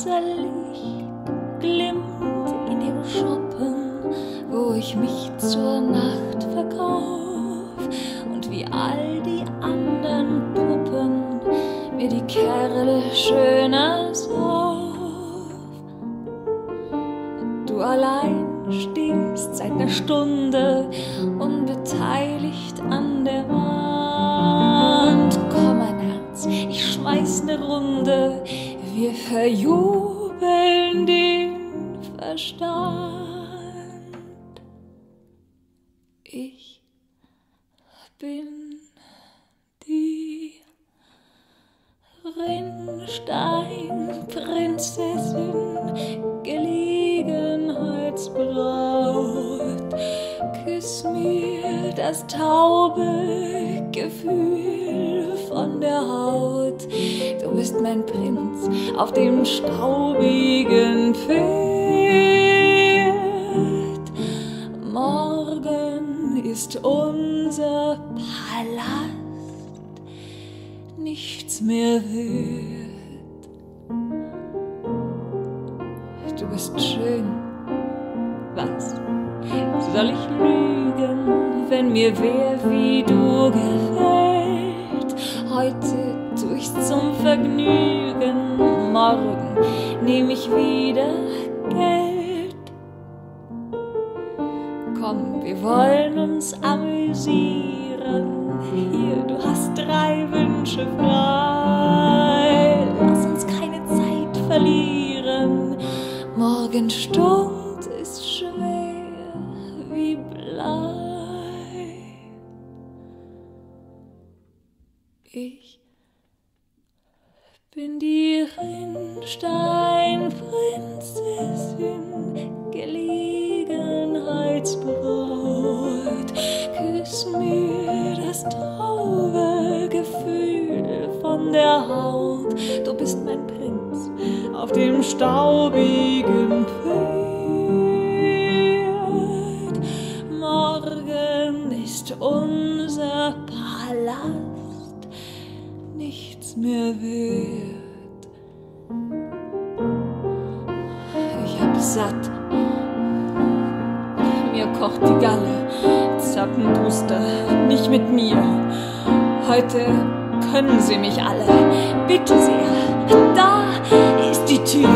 rosa Licht glimmt in dem Schuppen, wo ich mich zur Nacht verkauf und wie all die anderen Puppen mir die Kerle schöner sauf. Du allein stehst seit ner Stunde unbeteiligt an der Wand. Komm, mein Herz, ich schmeiß ne Runde, wir verjubeln den Verstand. Ich bin die Rinnsteinprinzessin, Gelegenheitsbraut. Küss mir das taube Gefühl von der Haut. Du bist mein Prinz auf dem staubigen Pferd. Morgen ist unser Palast nichts mehr wert. Du bist schön. Was? Soll ich lügen, wenn mir wer wie du gefällt? Heute tu ich's zum Vergnügen, morgen nehm ich wieder Geld. Komm, wir wollen uns amüsieren. Hier, du hast 3 Wünsche frei. Lass uns keine Zeit verlieren. Morgenstund ist schwer wie Blei. Ich bin die Rinnsteinprinzessin, Gelegenheitsbraut. Küss mir das taube Gefühl von der Haut. Du bist mein Prinz auf dem staubigen Pferd. Morgen ist unser Palast nichts mehr wert. Ich hab satt, mir kocht die Galle, zappenduster, nicht mit mir. Heute können sie mich alle, bitte sehr, da ist die Tür.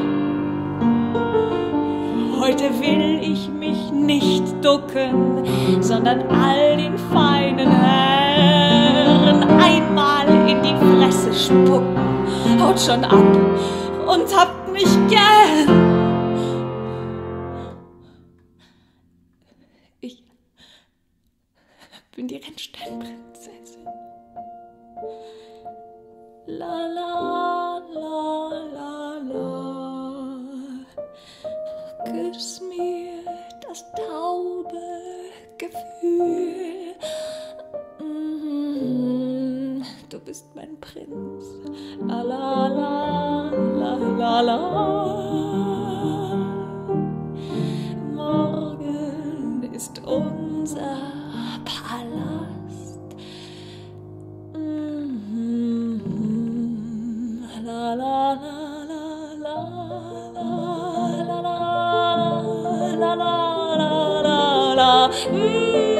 Heute will ich mich nicht ducken, sondern all den feinen Herren einmal in die Fresse spucken. Haut schon ab und habt mich gern. Ich bin die Rinnsteinprinzessin. La la la la la. Küss mir das taube Gefühl. Du bist mein Prinz. La la la la la la. Morgen ist unser Palast. La la la la la la la la la la la la.